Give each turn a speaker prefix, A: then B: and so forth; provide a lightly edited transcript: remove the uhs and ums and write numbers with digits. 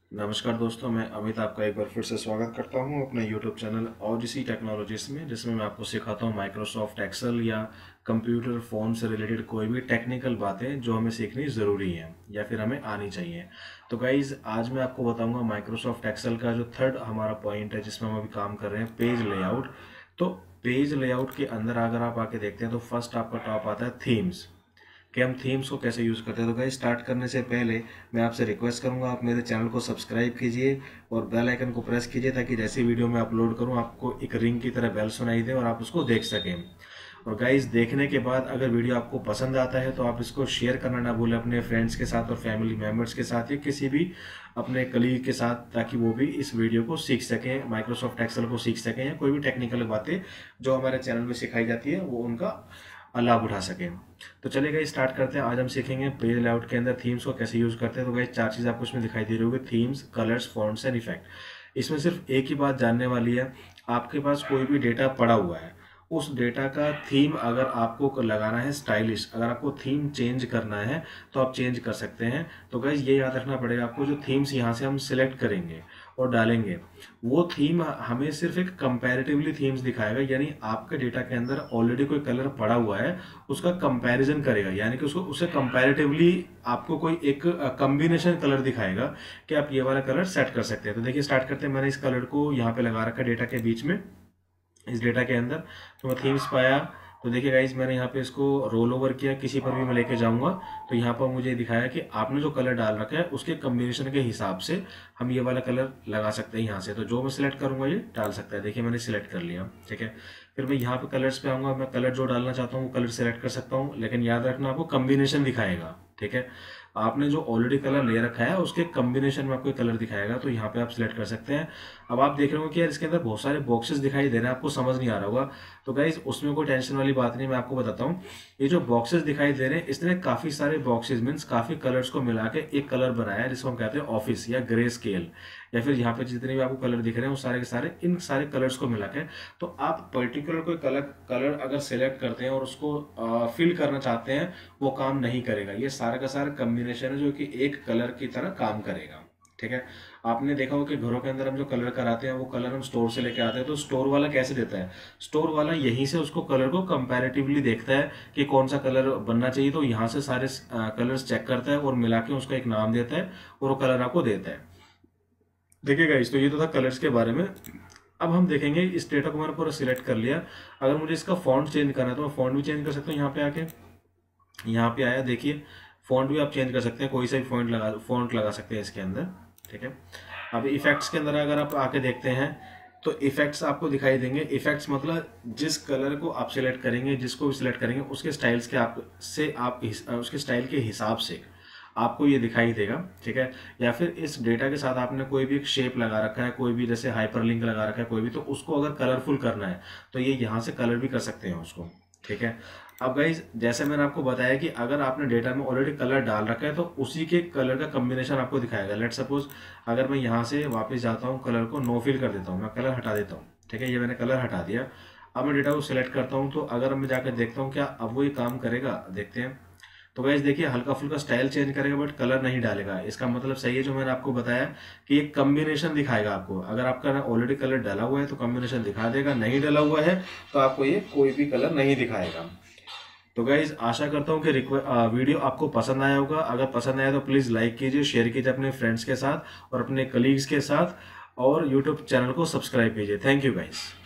A: नमस्कार दोस्तों, मैं अमित आपका एक बार फिर से स्वागत करता हूं अपने यूट्यूब चैनल ऑडिसी टेक्नोलॉजीज में, जिसमें मैं आपको सिखाता हूं माइक्रोसॉफ्ट एक्सेल या कंप्यूटर फ़ोन से रिलेटेड कोई भी टेक्निकल बातें जो हमें सीखनी ज़रूरी हैं या फिर हमें आनी चाहिए। तो गाइज़, आज मैं आपको बताऊंगा माइक्रोसॉफ्ट एक्सेल का जो थर्ड हमारा पॉइंट है जिसमें हम अभी काम कर रहे हैं, पेज लेआउट। तो पेज लेआउट के अंदर अगर आप आके देखते हैं तो फर्स्ट आपका टॉप आता है थीम्स, कि हम थीम्स को कैसे यूज़ करते हैं। तो गाइस, स्टार्ट करने से पहले मैं आपसे रिक्वेस्ट करूंगा, आप मेरे चैनल को सब्सक्राइब कीजिए और बेल आइकन को प्रेस कीजिए ताकि जैसी वीडियो मैं अपलोड करूं आपको एक रिंग की तरह बेल सुनाई दे और आप उसको देख सकें। और गाइस, देखने के बाद अगर वीडियो आपको पसंद आता है तो आप इसको शेयर करना ना भूलें अपने फ्रेंड्स के साथ और फैमिली मेम्बर्स के साथ या किसी भी अपने कलीग के साथ, ताकि वो भी इस वीडियो को सीख सकें, माइक्रोसॉफ्ट एक्सेल को सीख सकें या कोई भी टेक्निकल बातें जो हमारे चैनल में सिखाई जाती है वो उनका लाभ उठा सकें। तो चलिए गाइस, स्टार्ट करते हैं। आज हम सीखेंगे पेज लेआउट के अंदर थीम्स को कैसे यूज करते हैं। तो गाइस, चार चीज़ आपको इसमें दिखाई दे रही होगी: themes, colours, fonts and effect. इसमें सिर्फ एक ही बात जानने वाली है, आपके पास कोई भी डेटा पड़ा हुआ है, उस डेटा का थीम अगर आपको लगाना है स्टाइलिश, अगर आपको थीम चेंज करना है तो आप चेंज कर सकते हैं। तो गाइस, ये याद रखना पड़ेगा आपको, जो थीम्स यहाँ से हम सिलेक्ट करेंगे और डालेंगे वो थीम हमें सिर्फ एक कंपैरेटिवली थीम्स दिखाएगा, यानी आपके डेटा के अंदर ऑलरेडी कोई कलर पड़ा हुआ है उसका कंपैरिजन करेगा, यानी कि उसको उसे कंपैरेटिवली आपको कोई एक कॉम्बिनेशन कलर दिखाएगा कि आप ये वाला कलर सेट कर सकते हैं। तो देखिए, स्टार्ट करते हैं। मैंने इस कलर को यहाँ पे लगा रखा है डेटा के बीच में, इस डेटा के अंदर। तो मैं थीम्स पाया, तो देखिए गाइज, मैंने यहाँ पे इसको रोल ओवर किया, किसी पर भी मैं लेके जाऊंगा तो यहाँ पर मुझे दिखाया कि आपने जो कलर डाल रखा है उसके कॉम्बिनेशन के हिसाब से हम ये वाला कलर लगा सकते हैं यहाँ से। तो जो मैं सिलेक्ट करूंगा ये डाल सकता है। देखिए, मैंने सिलेक्ट कर लिया, ठीक है। फिर मैं यहाँ पे कलर्स पे आऊंगा, मैं कलर जो डालना चाहता हूँ वो कलर सेलेक्ट कर सकता हूँ, लेकिन याद रखना आपको कॉम्बिनेशन दिखाएगा, ठीक है। आपने जो ऑलरेडी कलर ले रखा है उसके कॉम्बिनेशन में आपको कलर दिखाएगा, तो यहाँ पे आप सिलेक्ट कर सकते हैं। अब आप देख रहे हो कि यार इसके अंदर बहुत सारे बॉक्सेस दिखाई दे रहे हैं, आपको समझ नहीं आ रहा होगा। तो गाइज, उसमें कोई टेंशन वाली बात नहीं, मैं आपको बताता हूँ। ये जो बॉक्सेस दिखाई दे रहे हैं, इसने काफी सारे बॉक्सेस मीन्स काफी कलर्स को मिला के एक कलर बनाया है जिसको हम कहते हैं ऑफिस या ग्रे स्केल, या फिर यहाँ पे जितने भी आपको कलर दिख रहे हैं वो सारे के सारे इन सारे कलर्स को मिला के। तो आप पर्टिकुलर कोई कलर अगर सिलेक्ट करते हैं और उसको फिल करना चाहते हैं, वो काम नहीं करेगा। ये सारा का सारा कॉम्बिनेशन है जो कि एक कलर की तरह काम करेगा, ठीक है। आपने देखा हो कि घरों के अंदर हम जो कलर कराते हैं वो कलर हम स्टोर से लेके आते हैं, तो स्टोर वाला कैसे देता है? स्टोर वाला यहीं से उसको कलर को कंपैरेटिवली देखता है कि कौन सा कलर बनना चाहिए, तो यहाँ से सारे कलर्स चेक करता है और मिला के उसका एक नाम देता है और वो कलर आपको देता है। देखिएगा इस, तो ये तो था कलर्स के बारे में। अब हम देखेंगे, इस डेटा को मैंने पूरा सिलेक्ट कर लिया। अगर मुझे इसका फॉन्ट चेंज करना है तो मैं फॉन्ट भी चेंज कर सकता हूँ। यहाँ पे आके, यहाँ पे आया, देखिए फॉन्ट भी आप चेंज कर सकते हैं, कोई सा भी फॉन्ट लगा सकते हैं इसके अंदर, ठीक है। अब इफेक्ट्स के अंदर अगर आप आके देखते हैं तो इफेक्ट्स आपको दिखाई देंगे। इफेक्ट्स मतलब जिस कलर को आप सिलेक्ट करेंगे, जिसको भी सिलेक्ट करेंगे, उसके स्टाइल्स के आप उसके स्टाइल के हिसाब से आपको ये दिखाई देगा, ठीक है। या फिर इस डेटा के साथ आपने कोई भी एक शेप लगा रखा है, कोई भी जैसे हाइपरलिंक लगा रखा है कोई भी, तो उसको अगर कलरफुल करना है तो ये यहाँ से कलर भी कर सकते हैं उसको, ठीक है। अब गाइज, जैसे मैंने आपको बताया कि अगर आपने डेटा में ऑलरेडी कलर डाल रखा है तो उसी के कलर का कॉम्बिनेशन आपको दिखाएगा। लेट सपोज अगर मैं यहाँ से वापस जाता हूँ, कलर को नो फिल कर देता हूँ, मैं कलर हटा देता हूँ, ठीक है। ये मैंने कलर हटा दिया। अब मैं डेटा को सिलेक्ट करता हूँ, तो अगर मैं जाकर देखता हूँ क्या अब वो ये काम करेगा, देखते हैं। तो गाइस देखिए, हल्का फुल्का स्टाइल चेंज करेगा बट कलर नहीं डालेगा। इसका मतलब सही है जो मैंने आपको बताया कि एक कॉम्बिनेशन दिखाएगा आपको। अगर आपका ऑलरेडी कलर डाला हुआ है तो कॉम्बिनेशन दिखा देगा, नहीं डाला हुआ है तो आपको ये कोई भी कलर नहीं दिखाएगा। तो गाइज, आशा करता हूँ कि वीडियो आपको पसंद आया होगा। अगर पसंद आया तो प्लीज़ लाइक कीजिए, शेयर कीजिए अपने फ्रेंड्स के साथ और अपने कलीग्स के साथ, और यूट्यूब चैनल को सब्सक्राइब कीजिए। Thank you guys.